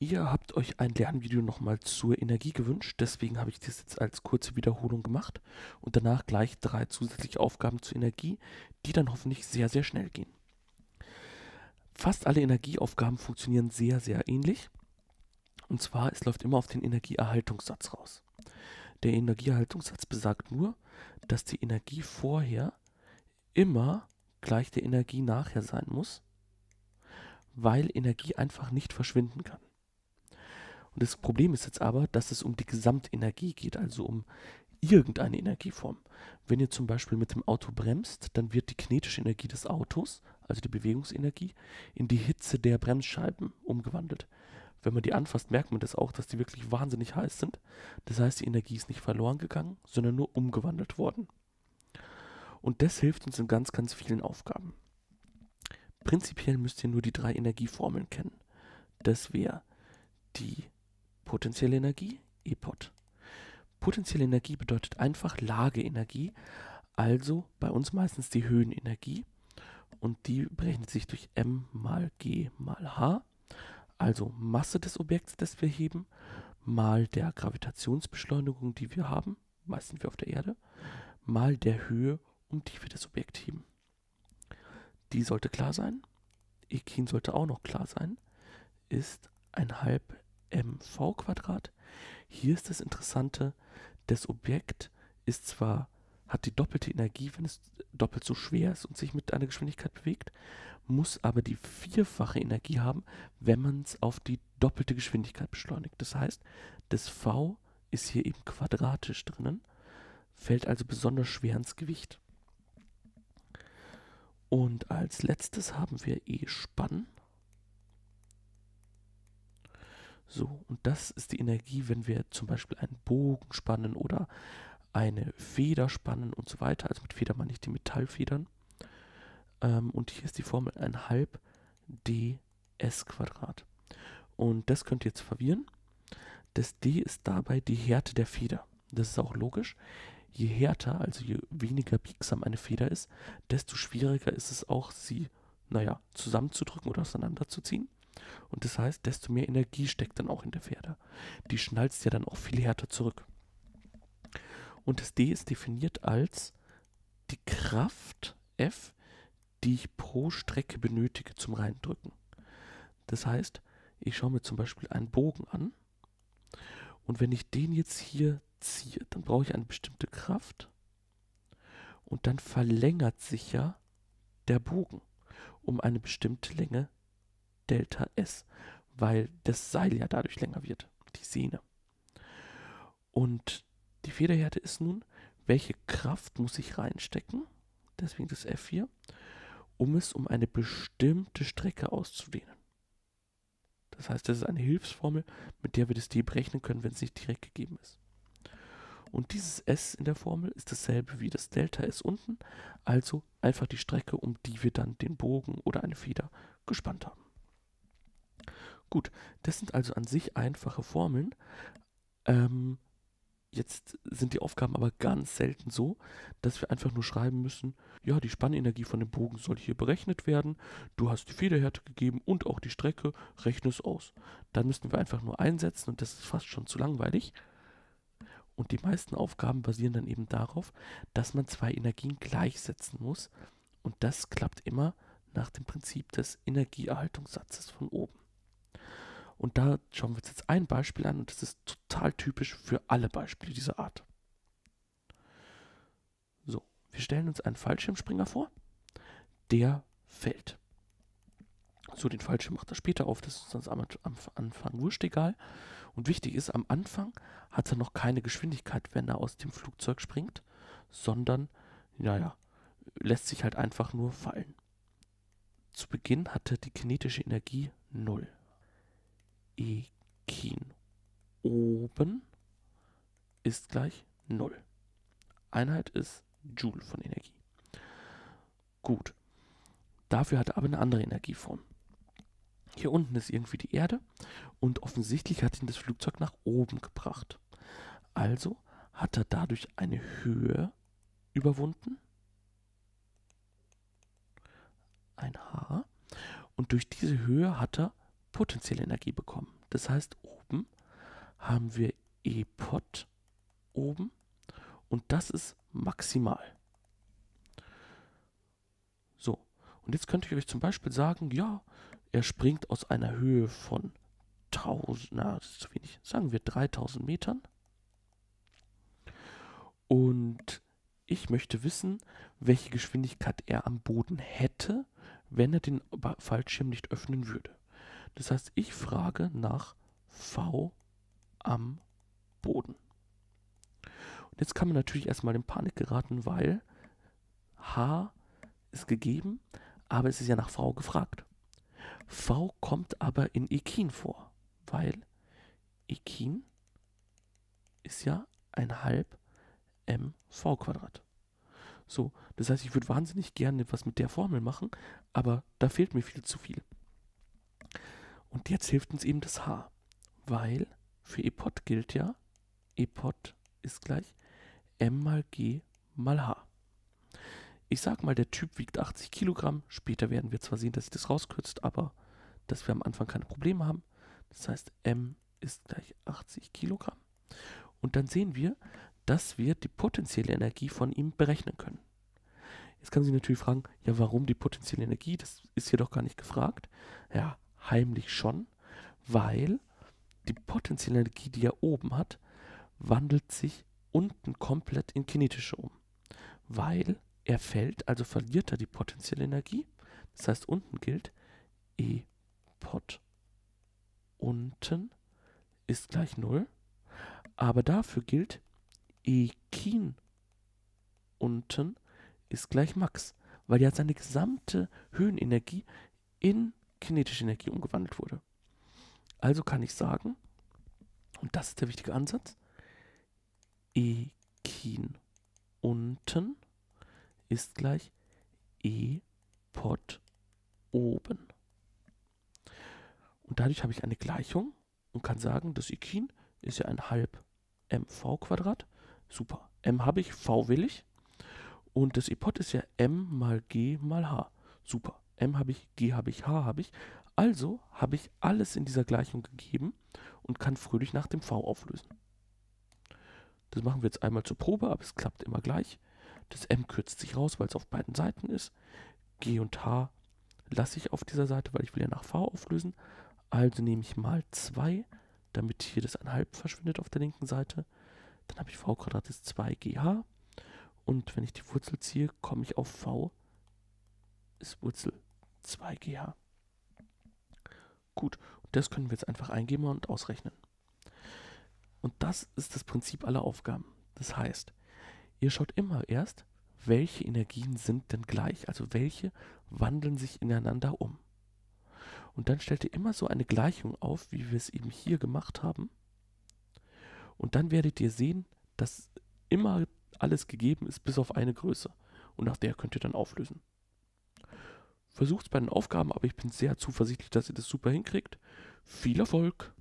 Ihr habt euch ein Lernvideo nochmal zur Energie gewünscht, deswegen habe ich das jetzt als kurze Wiederholung gemacht und danach gleich 3 zusätzliche Aufgaben zur Energie, die dann hoffentlich sehr, sehr schnell gehen. Fast alle Energieaufgaben funktionieren sehr, sehr ähnlich. Und zwar, es läuft immer auf den Energieerhaltungssatz raus. Der Energieerhaltungssatz besagt nur, dass die Energie vorher immer gleich der Energie nachher sein muss, weil Energie einfach nicht verschwinden kann. Und das Problem ist jetzt aber, dass es um die Gesamtenergie geht, also um irgendeine Energieform. Wenn ihr zum Beispiel mit dem Auto bremst, dann wird die kinetische Energie des Autos, also die Bewegungsenergie, in die Hitze der Bremsscheiben umgewandelt. Wenn man die anfasst, merkt man das auch, dass die wirklich wahnsinnig heiß sind. Das heißt, die Energie ist nicht verloren gegangen, sondern nur umgewandelt worden. Und das hilft uns in ganz, ganz vielen Aufgaben. Prinzipiell müsst ihr nur die 3 Energieformeln kennen. Das wäre die potenzielle Energie, EPOT. Potenzielle Energie bedeutet einfach Lageenergie, also bei uns meistens die Höhenenergie. Und die berechnet sich durch m mal g mal h, also Masse des Objekts, das wir heben, mal der Gravitationsbeschleunigung, die wir haben, meistens wir auf der Erde, mal der Höhe, um die wir das Objekt heben. Die sollte klar sein. Ekin sollte auch noch klar sein. Ist 1/2 mv². Hier ist das Interessante, das Objekt ist zwar, hat die doppelte Energie, wenn es doppelt so schwer ist und sich mit einer Geschwindigkeit bewegt, muss aber die 4-fache Energie haben, wenn man es auf die doppelte Geschwindigkeit beschleunigt. Das heißt, das v ist hier eben quadratisch drinnen, fällt also besonders schwer ins Gewicht. Und als letztes haben wir E-Spann. So, und das ist die Energie, wenn wir zum Beispiel einen Bogen spannen oder eine Feder spannen und so weiter. Also mit Feder meine ich die Metallfedern. Und hier ist die Formel 1/2 ds². Und das könnt ihr jetzt verwirren. Das d ist dabei die Härte der Feder. Das ist auch logisch. Je härter, also je weniger biegsam eine Feder ist, desto schwieriger ist es auch, sie, zusammenzudrücken oder auseinanderzuziehen. Und das heißt, desto mehr Energie steckt dann auch in der Feder. Die schnalzt ja dann auch viel härter zurück. Und das D ist definiert als die Kraft F, die ich pro Strecke benötige zum Reindrücken. Das heißt, ich schaue mir zum Beispiel einen Bogen an und wenn ich den jetzt hier ziehe, dann brauche ich eine bestimmte Kraft und dann verlängert sich ja der Bogen um eine bestimmte Länge Delta S, weil das Seil ja dadurch länger wird, die Sehne. Und die Federhärte ist nun, welche Kraft muss ich reinstecken, deswegen das F hier, um es um eine bestimmte Strecke auszudehnen. Das heißt, das ist eine Hilfsformel, mit der wir das D berechnen können, wenn es nicht direkt gegeben ist. Und dieses S in der Formel ist dasselbe wie das Delta S unten, also einfach die Strecke, um die wir dann den Bogen oder eine Feder gespannt haben. Gut, das sind also an sich einfache Formeln. Jetzt sind die Aufgaben aber ganz selten so, dass wir einfach nur schreiben müssen, ja, die Spannenergie von dem Bogen soll hier berechnet werden, du hast die Federhärte gegeben und auch die Strecke, rechne es aus. Dann müssten wir einfach nur einsetzen und das ist fast schon zu langweilig. Und die meisten Aufgaben basieren dann eben darauf, dass man 2 Energien gleichsetzen muss und das klappt immer nach dem Prinzip des Energieerhaltungssatzes von oben. Und da schauen wir uns jetzt ein Beispiel an und das ist total typisch für alle Beispiele dieser Art. So, wir stellen uns einen Fallschirmspringer vor, der fällt. So, den Fallschirm macht er später auf, das ist uns am Anfang wurscht egal. Und wichtig ist, am Anfang hat er noch keine Geschwindigkeit, wenn er aus dem Flugzeug springt, sondern, lässt sich halt einfach nur fallen. Zu Beginn hat er die kinetische Energie 0. Ekin oben ist gleich 0. Einheit ist Joule von Energie. Gut. Dafür hat er aber eine andere Energieform. Hier unten ist irgendwie die Erde und offensichtlich hat ihn das Flugzeug nach oben gebracht. Also hat er dadurch eine Höhe überwunden, ein h, und durch diese Höhe hat er potenzielle Energie bekommen. Das heißt, oben haben wir E-Pod oben und das ist maximal. So, und jetzt könnte ich euch zum Beispiel sagen, ja, er springt aus einer Höhe von 1000, na, das ist zu wenig, sagen wir 3000 Metern. Und ich möchte wissen, welche Geschwindigkeit er am Boden hätte, wenn er den Fallschirm nicht öffnen würde. Das heißt, ich frage nach V am Boden. Und jetzt kann man natürlich erstmal in Panik geraten, weil H ist gegeben, aber es ist ja nach V gefragt. V kommt aber in Ekin vor, weil Ekin ist ja 1/2 mv². So, das heißt, ich würde wahnsinnig gerne was mit der Formel machen, aber da fehlt mir viel zu viel. Und jetzt hilft uns eben das H, weil für E-Pod gilt ja, E-Pod ist gleich m mal g mal h. Ich sag mal, der Typ wiegt 80 Kilogramm. Später werden wir zwar sehen, dass sich das rauskürzt, aber dass wir am Anfang keine Probleme haben. Das heißt, m ist gleich 80 Kilogramm. Und dann sehen wir, dass wir die potenzielle Energie von ihm berechnen können. Jetzt kann man sich natürlich fragen, ja, warum die potenzielle Energie? Das ist hier doch gar nicht gefragt. Ja, heimlich schon, weil die potenzielle Energie, die er oben hat, wandelt sich unten komplett in kinetische um. Weil er fällt, also verliert er die potenzielle Energie. Das heißt, unten gilt E-Pod unten ist gleich 0. Aber dafür gilt Ekin unten ist gleich Max, weil ja seine gesamte Höhenenergie in kinetische Energie umgewandelt wurde. Also kann ich sagen, und das ist der wichtige Ansatz, Ekin unten ist gleich E-Pod oben. Und dadurch habe ich eine Gleichung und kann sagen, das Ekin ist ja 1/2 mv². Super. M habe ich, V will ich. Und das E-Pod ist ja m mal g mal h. Super. M habe ich, G habe ich, H habe ich. Also habe ich alles in dieser Gleichung gegeben und kann fröhlich nach dem V auflösen. Das machen wir jetzt einmal zur Probe, aber es klappt immer gleich. Das M kürzt sich raus, weil es auf beiden Seiten ist. G und H lasse ich auf dieser Seite, weil ich will ja nach V auflösen. Also nehme ich mal 2, damit hier das 1/2 verschwindet auf der linken Seite. Dann habe ich V² ist 2gh. Und wenn ich die Wurzel ziehe, komme ich auf V ist Wurzel 2gh. Gut, und das können wir jetzt einfach eingeben und ausrechnen. Und das ist das Prinzip aller Aufgaben. Das heißt, ihr schaut immer erst, welche Energien sind denn gleich, also welche wandeln sich ineinander um. Und dann stellt ihr immer so eine Gleichung auf, wie wir es eben hier gemacht haben. Und dann werdet ihr sehen, dass immer alles gegeben ist, bis auf eine Größe. Und nach der könnt ihr dann auflösen. Versucht es bei den Aufgaben, aber ich bin sehr zuversichtlich, dass ihr das super hinkriegt. Viel Erfolg!